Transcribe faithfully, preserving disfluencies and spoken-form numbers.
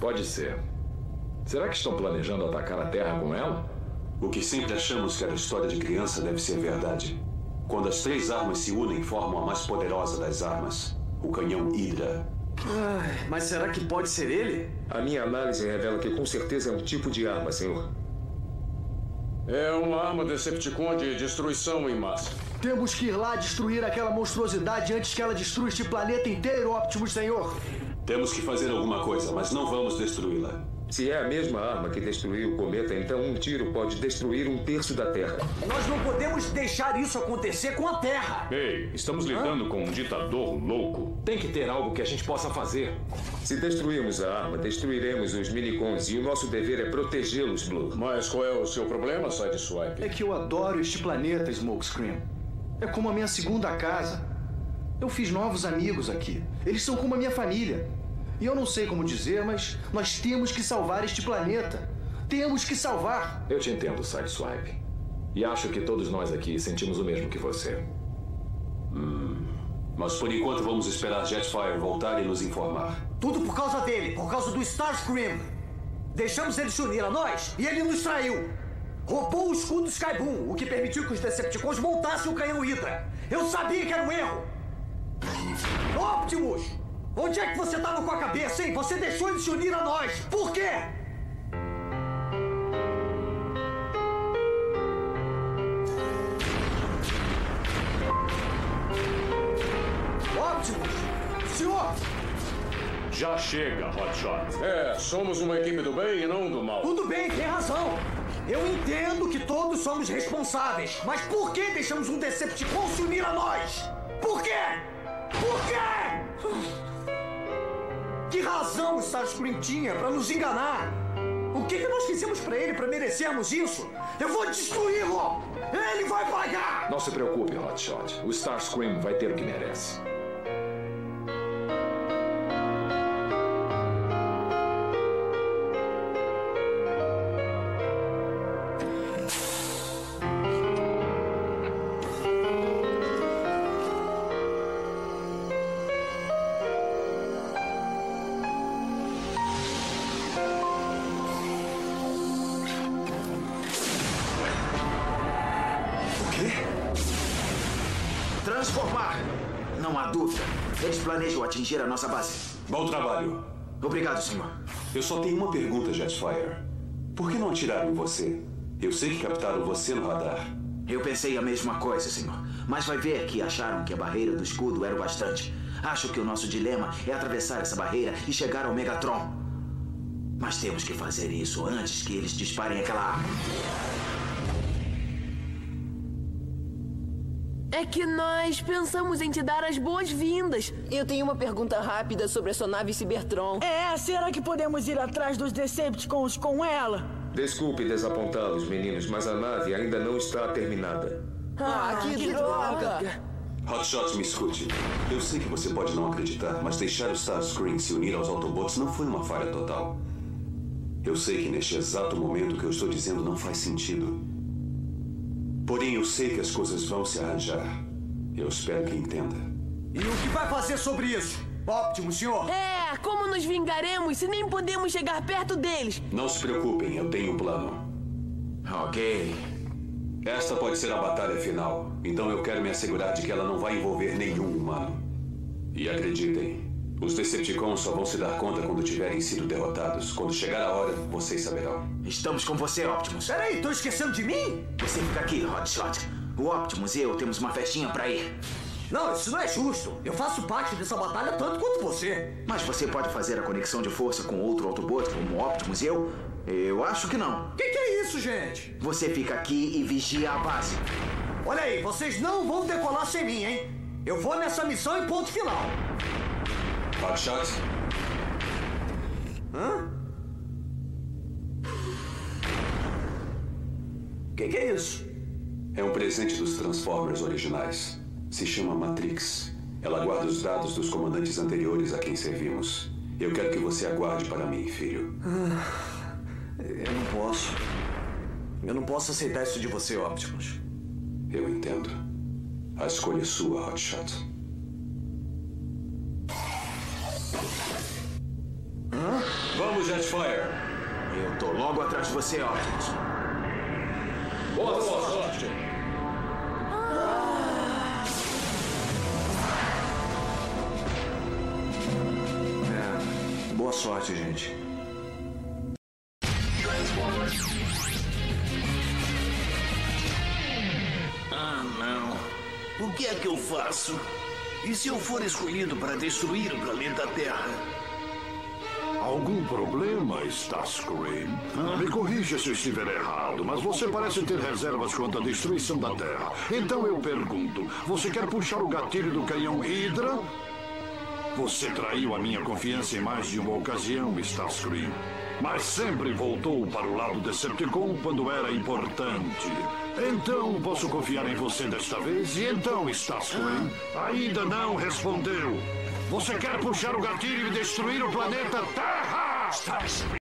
Pode ser. Será que estão planejando atacar a Terra com ela? O que sempre achamos que era história de criança deve ser verdade. Quando as três armas se unem, formam a mais poderosa das armas. O canhão Hydra. Ai, mas será que pode ser ele? A minha análise revela que com certeza é um tipo de arma, senhor. É uma arma Decepticon de destruição em massa. Temos que ir lá destruir aquela monstruosidade antes que ela destrua este planeta inteiro, Optimus, senhor. Temos que fazer alguma coisa, mas não vamos destruí-la. Se é a mesma arma que destruiu o cometa, então um tiro pode destruir um terço da Terra. Nós não podemos deixar isso acontecer com a Terra. Ei, estamos lidando Hã? com um ditador louco. Tem que ter algo que a gente possa fazer. Se destruirmos a arma, destruiremos os minicons e o nosso dever é protegê-los, Blue. Mas qual é o seu problema, Sideswipe? É que eu adoro este planeta, Smokescreen. É como a minha segunda casa. Eu fiz novos amigos aqui. Eles são como a minha família. E eu não sei como dizer, mas nós temos que salvar este planeta. Temos que salvar. Eu te entendo, Sideswipe. E acho que todos nós aqui sentimos o mesmo que você. Hum, mas por enquanto vamos esperar Jetfire voltar e nos informar. Tudo por causa dele, por causa do Starscream. Deixamos ele se unir a nós e ele nos traiu. Roubou o escudo Skyboom, o que permitiu que os Decepticons montassem o canhão Hydra. Eu sabia que era um erro. Optimus! Onde é que você estava com a cabeça, hein? Você deixou ele se unir a nós. Por quê? Optimus! Senhor! Já chega, Hotshot. É, somos uma equipe do bem e não do mal. Tudo bem, tem razão. Eu entendo que todos somos responsáveis. Mas por que deixamos um Decepticon se unir a nós? Por quê? Por quê? Que razão o Starscream tinha pra nos enganar? O que, que nós fizemos pra ele pra merecermos isso? Eu vou destruí-lo! Ele vai pagar! Não se preocupe, Hotshot. O Starscream vai ter o que merece. Transformar! Não há dúvida. Eles planejam atingir a nossa base. Bom trabalho. Obrigado, senhor. Eu só tenho uma pergunta, Jetfire. Por que não atiraram em você? Eu sei que captaram você no radar. Eu pensei a mesma coisa, senhor. Mas vai ver que acharam que a barreira do escudo era o bastante. Acho que o nosso dilema é atravessar essa barreira e chegar ao Megatron. Mas temos que fazer isso antes que eles disparem aquela arma. É que nós pensamos em te dar as boas-vindas. Eu tenho uma pergunta rápida sobre a sua nave Cybertron. É, será que podemos ir atrás dos Decepticons com ela? Desculpe desapontá-los, meninos, mas a nave ainda não está terminada. Ah, que, que droga! Hotshot, me escute. Eu sei que você pode não acreditar, mas deixar o Starscream se unir aos Autobots não foi uma falha total. Eu sei que neste exato momento o que eu estou dizendo não faz sentido. Porém, eu sei que as coisas vão se arranjar. Eu espero que entenda. E o que vai fazer sobre isso? Optimus, senhor? É, como nos vingaremos se nem podemos chegar perto deles? Não se preocupem, eu tenho um plano. Ok. Esta pode ser a batalha final. Então eu quero me assegurar de que ela não vai envolver nenhum humano. E acreditem, os Decepticons só vão se dar conta quando tiverem sido derrotados. Quando chegar a hora, vocês saberão. Estamos com você, Optimus. Peraí, tô esquecendo de mim? Você fica aqui, Hotshot. O Optimus e eu temos uma festinha pra ir. Não, isso não é justo. Eu faço parte dessa batalha tanto quanto você. Mas você pode fazer a conexão de força com outro Autobot, como o Optimus e eu? Eu acho que não. Que que é isso, gente? Você fica aqui e vigia a base. Olha aí, vocês não vão decolar sem mim, hein? Eu vou nessa missão e ponto final. Hotshot? Hã? Que que é isso? É um presente dos Transformers originais. Se chama Matrix. Ela guarda os dados dos comandantes anteriores a quem servimos. Eu quero que você aguarde para mim, filho. Ah, eu não posso. Eu não posso aceitar isso de você, Optimus. Eu entendo. A escolha é sua, Hotshot. Hã? Vamos, Jetfire. Eu tô logo atrás de você, Optimus. Boa sorte. É, boa sorte, gente. Ah, não. O que é que eu faço? E se eu for escolhido para destruir o planeta Terra? Algum problema, Starscream? Me corrija se eu estiver errado, mas você parece ter reservas quanto à destruição da Terra. Então eu pergunto, você quer puxar o gatilho do canhão Hydra? Você traiu a minha confiança em mais de uma ocasião, Starscream. Mas sempre voltou para o lado Decepticon quando era importante. Então, posso confiar em você desta vez? E então, Starscream? Ainda não respondeu. Você quer puxar o gatilho e destruir o planeta Terra? Starscream!